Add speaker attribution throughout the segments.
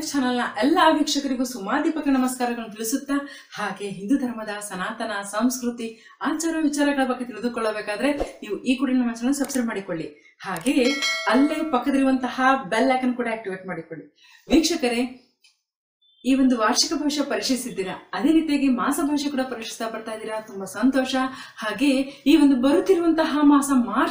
Speaker 1: Life ಚಾನೆಲ್ನ ಎಲ್ಲ ವೀಕ್ಷಕರಿಗೂ ಸುಮಾದೀಪಕ ನಮಸ್ಕಾರಗಳನ್ನು ತಿಳಿಸುತ್ತಾ ಹಾಗೆ ಹಿಂದೂ ಧರ್ಮದ ಸನಾತನ ಸಂಸ್ಕೃತಿ ಆಚಾರ ವಿಚಾರಗಳ ಬಗ್ಗೆ ತಿಳಿದುಕೊಳ್ಳಬೇಕಾದ್ರೆ ನೀವು ಈ ಕೂಡ ನಮ್ಮ ಚಾನೆಲ್ ಸಬ್ಸ್ಕ್ರೈಬ್ ಮಾಡಿಕೊಳ್ಳಿ. ಹಾಗೆಯೇ ಅಲ್ಲೇ ಪಕ್ಕದಲ್ಲಿರುವಂತಹ ಬೆಲ್ ಐಕಾನ್ ಕೂಡ ಆಕ್ಟಿವೇಟ್ ಮಾಡಿಕೊಳ್ಳಿ. ವೀಕ್ಷಕರೇ, ಈ ಒಂದು ವಾರ್ಷಿಕ ಭವಿಷ್ಯ ಪರೀಕ್ಷಿಸಿದ್ದೀರಾ, ಅದೇ ರೀತಿಯಾಗಿ ಮಾಸ ಭವಿಷ್ಯ ಕೂಡ ಪರೀಕ್ಷಿಸ್ತಾ ಬರ್ತಾ ಇದ್ದೀರಾ. ತುಂಬಾ ಸಂತೋಷ. ಹಾಗೆ ಈ ಒಂದು ಬರುತ್ತಿರುವಂತಹ ಮಾಸ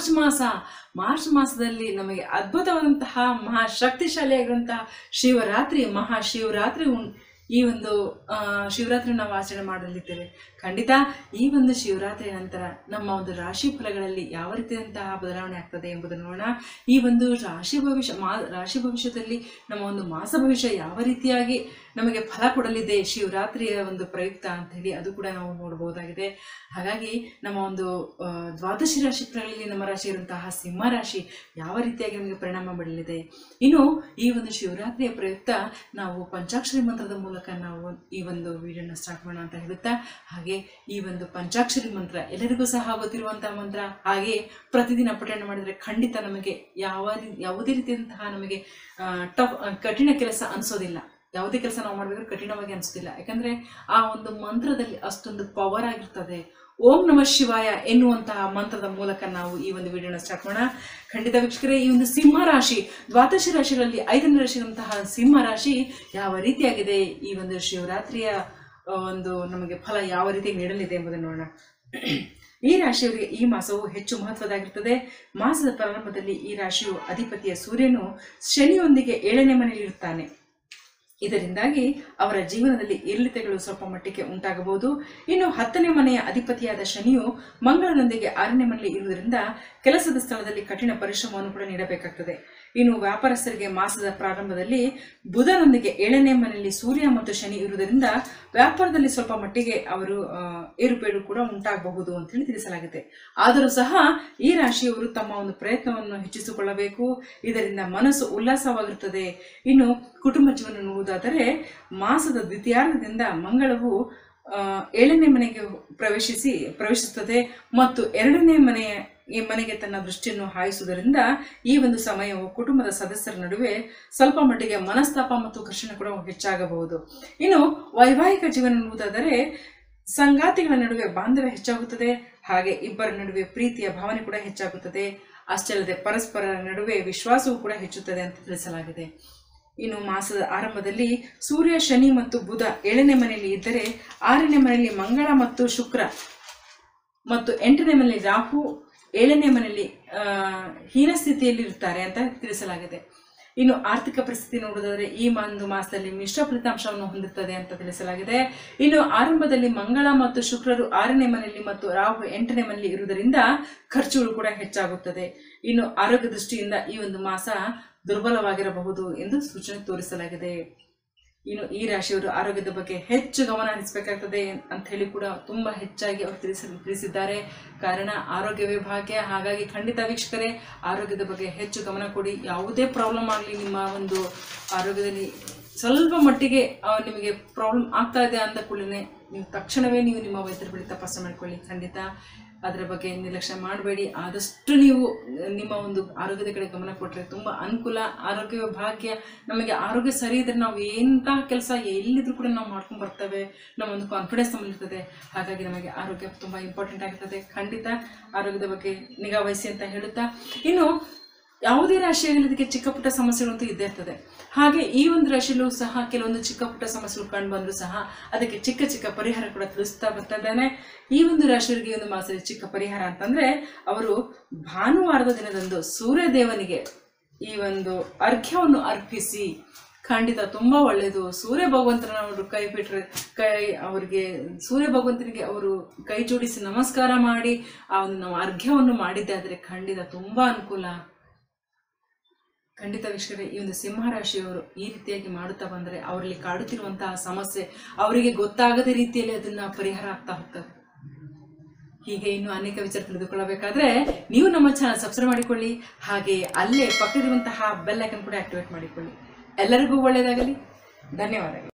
Speaker 1: ಮಾರ್ಚ್ ಮಾಸದಲ್ಲಿ ನಮಗೆ ಅದ್ಭುತವಾದಂತಹ ಮಹಾಶಕ್ತಿಶಾಲಿಯಾಗಿರುವಂತಹ ಶಿವರಾತ್ರಿ ಮಹಾಶಿವರಾತ್ರಿ ಈ ಒಂದು ಶಿವರಾತ್ರಿ ನಾವು ಆಚರಣೆ ಮಾಡಲಿದ್ದೇವೆ. ಖಂಡಿತ ಈ ಒಂದು ಶಿವರಾತ್ರಿ ನಂತರ ನಮ್ಮ ಒಂದು ರಾಶಿ ಫಲಗಳಲ್ಲಿ ಯಾವ ರೀತಿಯಾದಂತಹ ಬದಲಾವಣೆ ಆಗ್ತದೆ ಎಂಬುದನ್ನು ನೋಡೋಣ. ಈ ಒಂದು ರಾಶಿ ಭವಿಷ್ಯದಲ್ಲಿ ನಮ್ಮ ಒಂದು ಮಾಸ ಭವಿಷ್ಯ ಯಾವ ರೀತಿಯಾಗಿ ನಮಗೆ ಫಲ ಕೊಡಲಿದೆ ಶಿವರಾತ್ರಿಯ ಒಂದು ಪ್ರಯುಕ್ತ ಅಂತ ಹೇಳಿ ಅದು ಕೂಡ ನಾವು ನೋಡಬಹುದಾಗಿದೆ. ಹಾಗಾಗಿ ನಮ್ಮ ಒಂದು ದ್ವಾದಶಿ ರಾಶಿ ಫಲಗಳಲ್ಲಿ ನಮ್ಮ ರಾಶಿ ಇರುವಂತಹ ಸಿಂಹ ರಾಶಿ ಯಾವ ರೀತಿಯಾಗಿ ನಮಗೆ ಪರಿಣಾಮ ಬೀಳಲಿದೆ. ಇನ್ನು ಈ ಒಂದು ಶಿವರಾತ್ರಿಯ ಪ್ರಯುಕ್ತ ನಾವು ಪಂಚಾಕ್ಷರಿ ಮಂತ್ರದ ಮೂಲಕ ನಾವು ಈ ಒಂದು ವಿಡಿಯೋನ ಸ್ಟಾರ್ಟ್ ಮಾಡೋಣ ಅಂತ ಹೇಳುತ್ತಾ, ಹಾಗೆ ಈ ಒಂದು ಪಂಚಾಕ್ಷರಿ ಮಂತ್ರ ಎಲ್ಲರಿಗೂ ಸಹ ಗೊತ್ತಿರುವಂತಹ ಮಂತ್ರ. ಹಾಗೆ ಪ್ರತಿದಿನ ಪಠಣ ಮಾಡಿದರೆ ಖಂಡಿತ ನಮಗೆ ಯಾವುದೇ ರೀತಿಯಂತಹ ನಮಗೆ ಕಠಿಣ ಕೆಲಸ ಅನಿಸೋದಿಲ್ಲ. ಯಾವುದೇ ಕೆಲಸ ನಾವು ಮಾಡಬೇಕಾದ್ರೆ ಕಠಿಣವಾಗಿ ಅನಿಸೋದಿಲ್ಲ. ಯಾಕಂದ್ರೆ ಆ ಒಂದು ಮಂತ್ರದಲ್ಲಿ ಅಷ್ಟೊಂದು ಪವರ್ ಆಗಿರ್ತದೆ. ಓಂ ನಮಃ ಶಿವಾಯ ಎನ್ನುವಂತಹ ಮಂತ್ರದ ಮೂಲಕ ನಾವು ಈ ಒಂದು ವಿಡಿಯೋನ ಸ್ಟಾರ್ಟ್ ಮಾಡೋಣ. ಖಂಡಿತ ವೀಕ್ಷಕರೇ, ಈ ಒಂದು ಸಿಂಹ ರಾಶಿ ದ್ವಾದಶಿ ರಾಶಿಗಳಲ್ಲಿ 5ನೇ ರಾಶಿಯಂತಹ ಸಿಂಹ ರಾಶಿ ಯಾವ ರೀತಿಯಾಗಿದೆ, ಈ ಒಂದು ಶಿವರಾತ್ರಿಯ ಒಂದು ನಮಗೆ ಫಲ ಯಾವ ರೀತಿ ನೀಡಲಿದೆ ಎಂಬುದನ್ನು ನೋಡೋಣ. ಈ ರಾಶಿಯವರಿಗೆ ಈ ಮಾಸವು ಹೆಚ್ಚು ಮಹತ್ವದಾಗಿರುತ್ತದೆ. ಮಾಸದ ಪ್ರಾರಂಭದಲ್ಲಿ ಈ ರಾಶಿಯು ಅಧಿಪತಿಯ ಸೂರ್ಯನು ಶನಿಯೊಂದಿಗೆ 7ನೇ ಮನೆಯಲ್ಲಿ ಇರುತ್ತಾನೆ. ಇದರಿಂದಾಗಿ ಅವರ ಜೀವನದಲ್ಲಿ ಏರಿಳಿತಗಳು ಸ್ವಲ್ಪ ಮಟ್ಟಿಗೆ ಉಂಟಾಗಬಹುದು. ಇನ್ನು 10ನೇ ಮನೆಯ ಅಧಿಪತಿಯಾದ ಶನಿಯು ಮಂಗಳನೊಂದಿಗೆ 6ನೇ ಮನೆಯಲ್ಲಿ ಇರುವುದರಿಂದ ಕೆಲಸದ ಸ್ಥಳದಲ್ಲಿ ಕಠಿಣ ಪರಿಶ್ರಮವನ್ನು ಕೂಡ ನೀಡಬೇಕಾಗ್ತದೆ. ಇನ್ನು ವ್ಯಾಪಾರಸ್ಥರಿಗೆ ಮಾಸದ ಪ್ರಾರಂಭದಲ್ಲಿ ಬುಧನೊಂದಿಗೆ 7ನೇ ಮನೆಯಲ್ಲಿ ಸೂರ್ಯ ಮತ್ತು ಶನಿ ಇರುವುದರಿಂದ ವ್ಯಾಪಾರದಲ್ಲಿ ಸ್ವಲ್ಪ ಮಟ್ಟಿಗೆ ಅವರು ಏರುಪೇರು ಕೂಡ ಉಂಟಾಗಬಹುದು ಅಂತ ಹೇಳಿ ತಿಳಿಸಲಾಗಿದೆ. ಆದರೂ ಸಹ ಈ ರಾಶಿಯವರು ತಮ್ಮ ಒಂದು ಪ್ರಯತ್ನವನ್ನು ಹೆಚ್ಚಿಸಿಕೊಳ್ಳಬೇಕು. ಇದರಿಂದ ಮನಸ್ಸು ಉಲ್ಲಾಸವಾಗಿರುತ್ತದೆ. ಇನ್ನು ಕುಟುಂಬ ಜೀವನ ನೋಡುವುದಾದರೆ ಮಾಸದ ದ್ವಿತೀಯಾರ್ಧದಿಂದ ಮಂಗಳವು 7ನೇ ಮನೆಗೆ ಪ್ರವೇಶಿಸುತ್ತದೆ ಮತ್ತು 2ನೇ ಮನೆಗೆ ತನ್ನ ದೃಷ್ಟಿಯನ್ನು ಹಾಯಿಸುವುದರಿಂದ ಈ ಒಂದು ಸಮಯವು ಕುಟುಂಬದ ಸದಸ್ಯರ ನಡುವೆ ಸ್ವಲ್ಪ ಮಟ್ಟಿಗೆ ಮನಸ್ತಾಪ ಮತ್ತು ಘರ್ಷಣೆ ಕೂಡ ಹೆಚ್ಚಾಗಬಹುದು. ಇನ್ನು ವೈವಾಹಿಕ ಜೀವನ ನೋಡುವುದಾದರೆ ಸಂಗಾತಿಗಳ ನಡುವೆ ಬಾಂಧವ್ಯ ಹೆಚ್ಚಾಗುತ್ತದೆ. ಹಾಗೆ ಇಬ್ಬರ ನಡುವೆ ಪ್ರೀತಿಯ ಭಾವನೆ ಕೂಡ ಹೆಚ್ಚಾಗುತ್ತದೆ. ಅಷ್ಟೇ ಅಲ್ಲದೆ ಪರಸ್ಪರ ನಡುವೆ ವಿಶ್ವಾಸವೂ ಕೂಡ ಹೆಚ್ಚುತ್ತದೆ ಅಂತ ತಿಳಿಸಲಾಗಿದೆ. ಇನ್ನು ಮಾಸದ ಆರಂಭದಲ್ಲಿ ಸೂರ್ಯ ಶನಿ ಮತ್ತು ಬುಧ 7ನೇ ಮನೆಯಲ್ಲಿ ಇದ್ದರೆ 6ನೇ ಮನೆಯಲ್ಲಿ ಮಂಗಳ ಮತ್ತು ಶುಕ್ರ ಮತ್ತು 8ನೇ ಮನೆಯಲ್ಲಿ ರಾಹು 7ನೇ ಮನೆಯಲ್ಲಿ ಹೀನ ಸ್ಥಿತಿಯಲ್ಲಿ ಇರುತ್ತಾರೆ ಅಂತ ತಿಳಿಸಲಾಗಿದೆ. ಇನ್ನು ಆರ್ಥಿಕ ಪರಿಸ್ಥಿತಿ ನೋಡುವುದಾದರೆ ಈ ಒಂದು ಮಾಸದಲ್ಲಿ ಮಿಶ್ರ ಫಲಿತಾಂಶವನ್ನು ಹೊಂದಿರುತ್ತದೆ ಅಂತ ತಿಳಿಸಲಾಗಿದೆ. ಇನ್ನು ಆರಂಭದಲ್ಲಿ ಮಂಗಳ ಮತ್ತು ಶುಕ್ರರು 6ನೇ ಮನೆಯಲ್ಲಿ ಮತ್ತು ರಾಹು 8ನೇ ಮನೆಯಲ್ಲಿ ಇರುವುದರಿಂದ ಖರ್ಚುಗಳು ಕೂಡ ಹೆಚ್ಚಾಗುತ್ತದೆ. ಇನ್ನು ಆರೋಗ್ಯ ದೃಷ್ಟಿಯಿಂದ ಈ ಒಂದು ಮಾಸ ದುರ್ಬಲವಾಗಿರಬಹುದು ಎಂದು ಸೂಚನೆ ತೋರಿಸಲಾಗಿದೆ. ಇನ್ನು ಈ ರಾಶಿಯವರು ಆರೋಗ್ಯದ ಬಗ್ಗೆ ಹೆಚ್ಚು ಗಮನ ಹರಿಸಬೇಕಾಗ್ತದೆ ಅಂತ ಹೇಳಿ ಕೂಡ ತುಂಬಾ ಹೆಚ್ಚಾಗಿ ಅವರು ತಿಳಿಸಿದ್ದಾರೆ. ಕಾರಣ ಆರೋಗ್ಯವೇ ಭಾಗ್ಯ. ಹಾಗಾಗಿ ಖಂಡಿತ ವೀಕ್ಷಕರೇ, ಆರೋಗ್ಯದ ಬಗ್ಗೆ ಹೆಚ್ಚು ಗಮನ ಕೊಡಿ. ಯಾವುದೇ ಪ್ರಾಬ್ಲಮ್ ಆಗಲಿ, ನಿಮ್ಮ ಒಂದು ಆರೋಗ್ಯದಲ್ಲಿ ಸ್ವಲ್ಪ ಮಟ್ಟಿಗೆ ನಿಮಗೆ ಪ್ರಾಬ್ಲಮ್ ಆಗ್ತಾ ಇದೆ ಅಂದ ಕೂಡಲೇ ನೀವು ತಕ್ಷಣವೇ ನಿಮ್ಮ ವೈದ್ಯರ ಬಳಿ ತಪಾಸಣೆ ಮಾಡಿಕೊಳ್ಳಿ. ಖಂಡಿತ ಅದರ ಬಗ್ಗೆ ನಿರ್ಲಕ್ಷ್ಯ ಮಾಡಬೇಡಿ. ಆದಷ್ಟು ನೀವು ನಿಮ್ಮ ಒಂದು ಆರೋಗ್ಯದ ಕಡೆ ಗಮನ ಕೊಟ್ಟರೆ ತುಂಬ ಅನುಕೂಲ. ಆರೋಗ್ಯವೇ ಭಾಗ್ಯ. ನಮಗೆ ಆರೋಗ್ಯ ಸರಿ ಇದ್ದರೆ ನಾವು ಎಂತಹ ಕೆಲಸ ಎಲ್ಲಿದ್ರೂ ಕೂಡ ನಾವು ಮಾಡ್ಕೊಂಡು ಬರ್ತೇವೆ. ನಮ್ಮ ಒಂದು ಕಾನ್ಫಿಡೆನ್ಸ್ ನಮ್ಮಲ್ಲಿರ್ತದೆ. ಹಾಗಾಗಿ ನಮಗೆ ಆರೋಗ್ಯ ತುಂಬ ಇಂಪಾರ್ಟೆಂಟ್ ಆಗಿರ್ತದೆ. ಖಂಡಿತ ಆರೋಗ್ಯದ ಬಗ್ಗೆ ನಿಗಾ ವಹಿಸಿ ಅಂತ ಹೇಳುತ್ತಾ, ಇನ್ನು ಯಾವುದೇ ರಾಶಿಯಾಗಲಿ ಇದಕ್ಕೆ ಚಿಕ್ಕ ಪುಟ್ಟ ಸಮಸ್ಯೆಗಳಂತೂ ಇದ್ದೇ ಇರ್ತದೆ. ಹಾಗೆ ಈ ಒಂದು ರಾಶಿಯಲ್ಲೂ ಸಹ ಕೆಲವೊಂದು ಚಿಕ್ಕ ಪುಟ್ಟ ಸಮಸ್ಯೆಗಳು ಕಂಡು ಬಂದರೂ ಸಹ ಅದಕ್ಕೆ ಚಿಕ್ಕ ಚಿಕ್ಕ ಪರಿಹಾರ ಕೂಡ ತಿಳಿಸ್ತಾ ಬರ್ತಾ ಇದ್ದಾನೆ. ಈ ಒಂದು ರಾಶಿಯವರಿಗೆ ಒಂದು ಮಾಸದಲ್ಲಿ ಚಿಕ್ಕ ಪರಿಹಾರ ಅಂತಂದ್ರೆ, ಅವರು ಭಾನುವಾರದ ದಿನದಂದು ಸೂರ್ಯ ದೇವನಿಗೆ ಈ ಒಂದು ಅರ್ಘ್ಯವನ್ನು ಅರ್ಪಿಸಿ. ಖಂಡಿತ ತುಂಬಾ ಒಳ್ಳೆಯದು. ಸೂರ್ಯ ಭಗವಂತನ ಅವರು ಕೈ ಬಿಟ್ರೆ ಅವರಿಗೆ ಸೂರ್ಯ ಭಗವಂತನಿಗೆ ಅವರು ಕೈ ಜೋಡಿಸಿ ನಮಸ್ಕಾರ ಮಾಡಿ ಆ ಒಂದು ನಾವು ಅರ್ಘ್ಯವನ್ನು ಮಾಡಿದ್ದೆ ಆದರೆ ಖಂಡಿತ ತುಂಬಾ ಅನುಕೂಲ. ಖಂಡಿತ ವೀಕ್ಷಕರೇ, ಈ ಒಂದು ಸಿಂಹ ರಾಶಿಯವರು ಈ ರೀತಿಯಾಗಿ ಮಾಡುತ್ತಾ ಬಂದರೆ ಅವರಲ್ಲಿ ಕಾಡುತ್ತಿರುವಂತಹ ಸಮಸ್ಯೆ ಅವರಿಗೆ ಗೊತ್ತಾಗದ ರೀತಿಯಲ್ಲಿ ಅದನ್ನ ಪರಿಹಾರ ಆಗ್ತಾ ಹೋಗ್ತದೆ. ಹೀಗೆ ಇನ್ನು ಅನೇಕ ವಿಚಾರ ತಿಳಿದುಕೊಳ್ಳಬೇಕಾದ್ರೆ ನೀವು ನಮ್ಮ ಚಾನಲ್ ಸಬ್ಸ್ಕ್ರೈಬ್ ಮಾಡಿಕೊಳ್ಳಿ. ಹಾಗೆ ಅಲ್ಲೇ ಪಕ್ಕದಿರುವಂತಹ ಬೆಲ್ ಐಕನ್ ಕೂಡ ಆಕ್ಟಿವೇಟ್ ಮಾಡಿಕೊಳ್ಳಿ. ಎಲ್ಲರಿಗೂ ಒಳ್ಳೆಯದಾಗಲಿ. ಧನ್ಯವಾದಗಳು.